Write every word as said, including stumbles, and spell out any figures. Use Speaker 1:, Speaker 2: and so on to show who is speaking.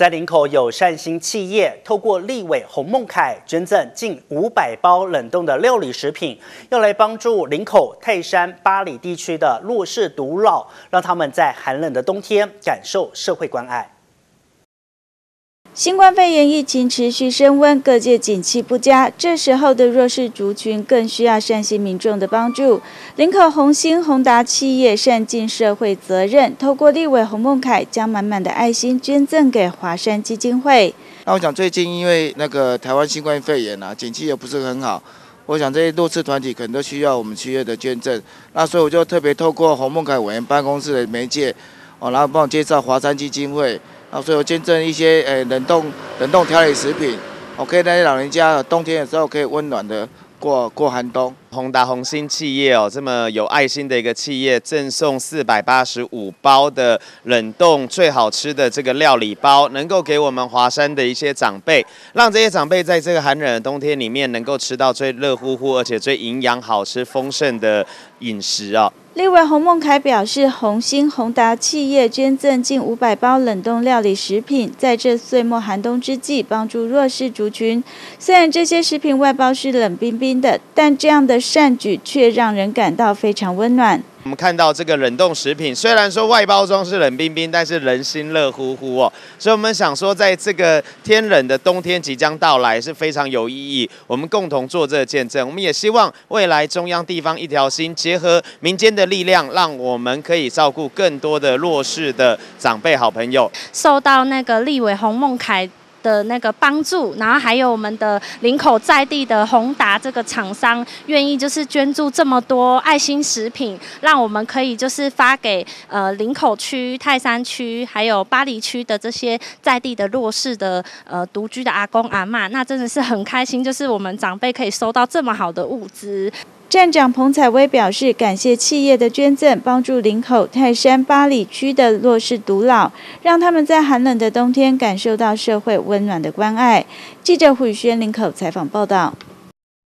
Speaker 1: 在林口有善心企业透过立委洪孟凯捐赠近五百包冷冻的料理食品，要来帮助林口、泰山、八里地区的弱势独老，让他们在寒冷的冬天感受社会关爱。
Speaker 2: 新冠肺炎疫情持续升温，各界景气不佳，这时候的弱势族群更需要善心民众的帮助。林口宏兴宏达企业善尽社会责任，透过立委洪孟凯将满满的爱心捐赠给华山基金会。
Speaker 3: 那我想最近因为那个台湾新冠肺炎啊，景气也不是很好，我想这些弱势团体可能都需要我们企业的捐赠。那所以我就特别透过洪孟凯委员办公室的媒介，哦，然后帮我介绍华山基金会。 啊，所以我捐赠一些诶冷冻冷冻调理食品，我可以让老人家冬天的时候可以温暖的过过寒冬。
Speaker 4: 宏达宏兴企业哦，这么有爱心的一个企业，赠送四百八十五包的冷冻最好吃的这个料理包，能够给我们华山的一些长辈，让这些长辈在这个寒冷的冬天里面，能够吃到最热乎乎而且最营养、好吃、丰盛的饮食哦。
Speaker 2: 立委洪孟凯表示，宏兴宏达企业捐赠近五百包冷冻料理食品，在这岁末寒冬之际，帮助弱势族群。虽然这些食品外包是冷冰冰的，但这样的善举却让人感到非常温暖。
Speaker 4: 我们看到这个冷冻食品，虽然说外包装是冷冰冰，但是人心热乎乎哦。所以我们想说，在这个天冷的冬天即将到来，是非常有意义。我们共同做这个见证，我们也希望未来中央地方一条心，结合民间的力量，让我们可以照顾更多的弱势的长辈好朋友。
Speaker 5: 受到那个立委洪孟凯 的那个帮助，然后还有我们的林口在地的宏达这个厂商愿意就是捐助这么多爱心食品，让我们可以就是发给呃林口区、泰山区还有八里区的这些在地的弱势的呃独居的阿公阿嬷，那真的是很开心，就是我们长辈可以收到这么好的物资。
Speaker 2: 站长彭彩薇表示，感谢企业的捐赠，帮助林口、泰山、八里区的弱势独老，让他们在寒冷的冬天感受到社会温暖的关爱。记者胡宇轩林口采访报道。